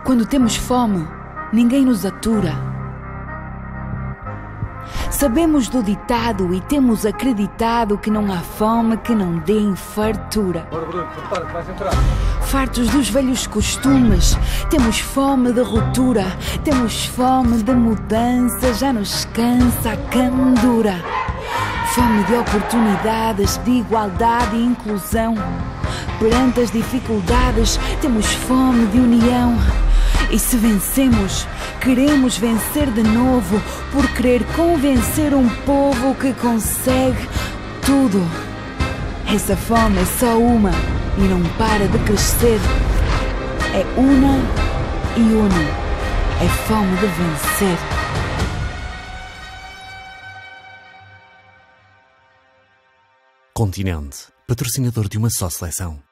Quando temos fome, ninguém nos atura. Sabemos do ditado e temos acreditado que não há fome que não dê em fartura. Bora, Bruno, prepara-te, vais entrar. Fartos dos velhos costumes, temos fome de ruptura, temos fome de mudança, já nos cansa a candura. Fome de oportunidades, de igualdade e inclusão. Perante as dificuldades, temos fome de união. E se vencemos, queremos vencer de novo, por querer convencer um povo que consegue tudo. Essa fome é só uma e não para de crescer. É una e una, é fome de vencer. Continente, patrocinador de uma só seleção.